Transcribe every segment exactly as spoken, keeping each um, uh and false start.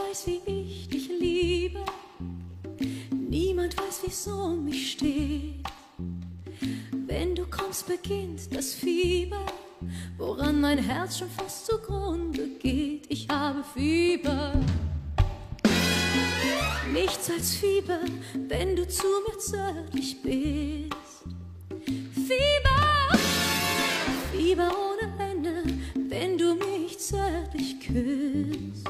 weiß, wie ich dich liebe. Niemand weiß, wie es um mich steht. Wenn du kommst, beginnt das Fieber, woran mein Herz schon fast zugrunde geht. Ich habe Fieber, nichts als Fieber, wenn du zu mir zärtlich bist. Fieber, Fieber ohne Ende, wenn du mich zärtlich küsst.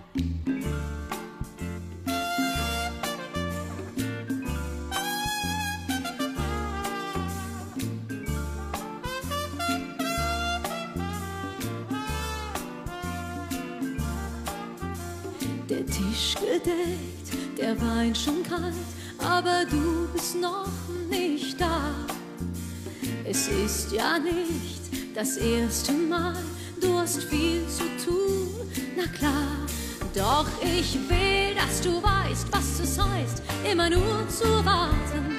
Der Tisch gedeckt, der Wein schon kalt, aber du bist noch nicht da. Es ist ja nicht das erste Mal, du hast viel zu tun, na klar. Doch ich will, dass du weißt, was es heißt, immer nur zu warten.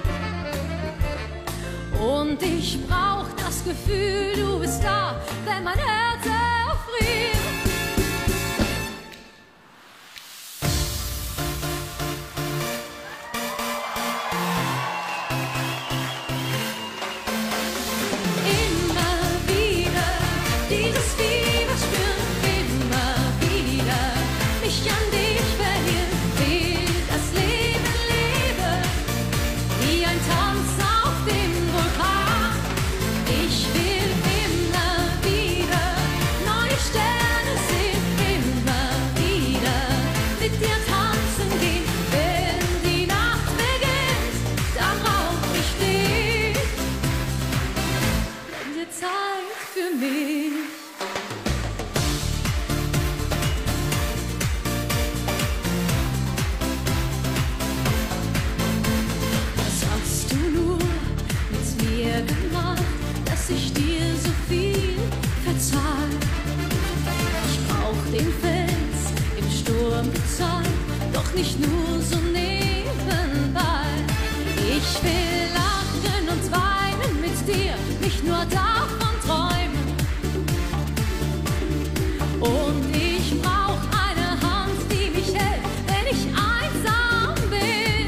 Und ich brauch das Gefühl, du bist da, wenn mein Herz erfriert. Für mich. Was hast du nur mit mir gemacht, dass ich dir so viel verzahl? Ich brauch den Fels im Sturm bezahlt, doch nicht nur so nebenbei. Ich will lachen und weinen mit dir, nicht nur davon träumen. Und ich brauch eine Hand, die mich hält, wenn ich einsam bin.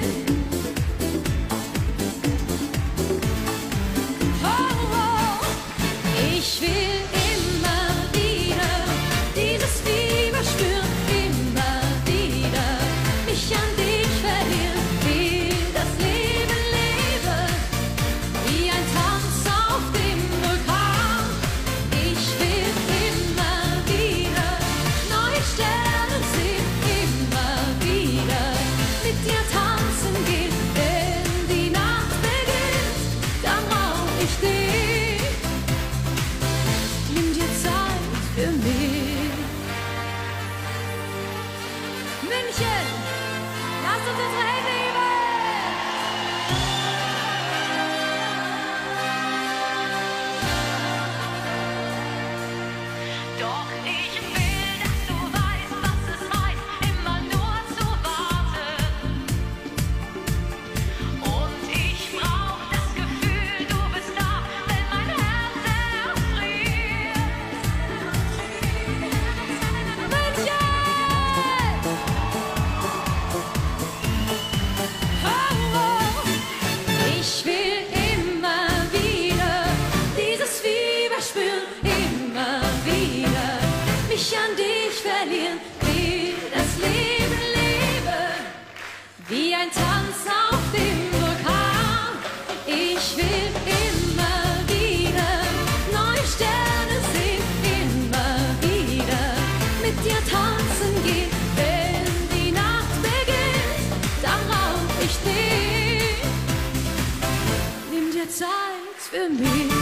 Oh, oh. Ich will immer wieder dieses Fieber spüren, immer wieder mich an dich verlieren, will das Leben leben, wie ein Tanz auf dem Vulkan. Ich will immer wieder neue Sterne sehen, immer wieder mit dir tanzen gehen. Wenn die Nacht beginnt, dann brauch ich dich. Nimm dir Zeit für mich. München, lass uns unsere Hände heben. Doch ich will, dass du weißt, was es heißt, immer nur zu warten. Und ich brauch das Gefühl, du bist da, wenn mein Herz erfriert. München! Oh, oh. Ich will immer wieder dieses Fieber spüren, immer wieder mich an dich verlieren, will das Leben leben, wie ein Tanz auf dem Vulkan. Ich will immer wieder neue Sterne sehen, immer wieder mit dir tanzen gehen. Wenn die Nacht beginnt, dann brauch ich dich. Nimm dir Zeit für mich.